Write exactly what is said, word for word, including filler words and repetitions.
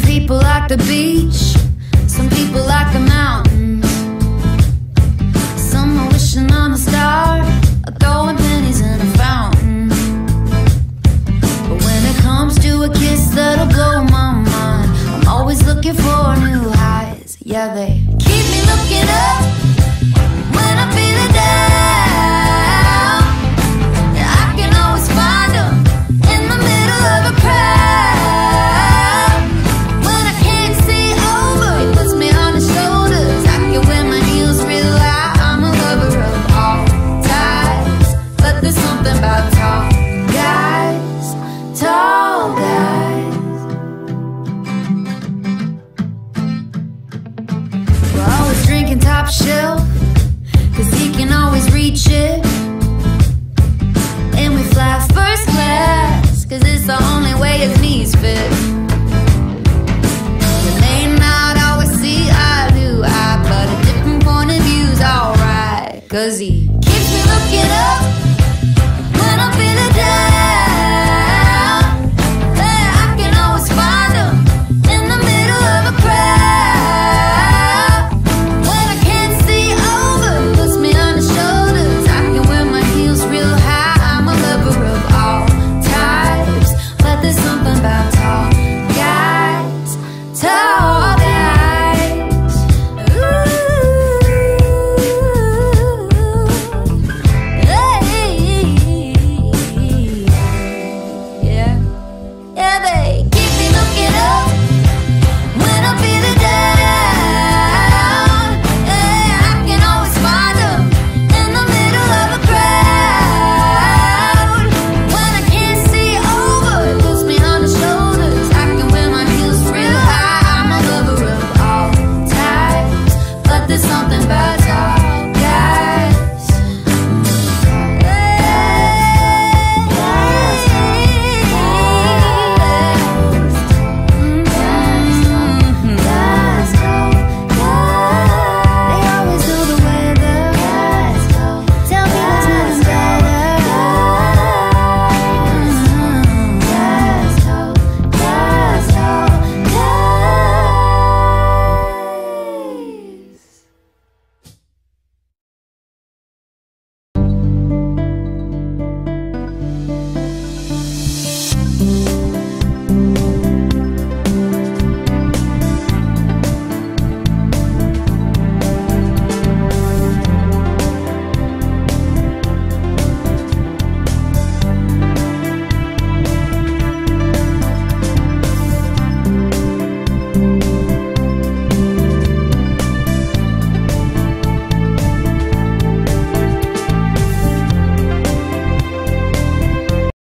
people like the beach, some people like the mountains. Some are wishing on a star, or throwing pennies in a fountain. But when it comes to a kiss that'll blow my mind, I'm always looking for new highs. Yeah, they keep me looking up when I'm feeling down. And I can always find them in the middle of a crowd. When I can't see over, he puts me on his shoulders. I can wear my heels real high. I'm a lover of all types, but there's something about tall guys, tall guys. We're always drinking top shelf, cause he can always reach it. And we fly first class, cause it's the only way his knees fit. We may not always see eye to eye, but a different point of view's alright, cause he keeps me looking up